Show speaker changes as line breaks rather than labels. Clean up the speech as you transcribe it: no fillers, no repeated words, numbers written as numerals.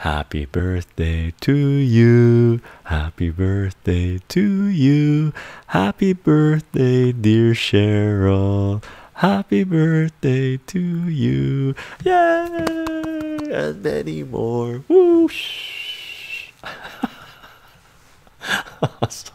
Happy birthday to you. Happy birthday to you. Happy birthday, dear Cheryl. Happy birthday to you. Yay! And many more. Whoosh. Awesome.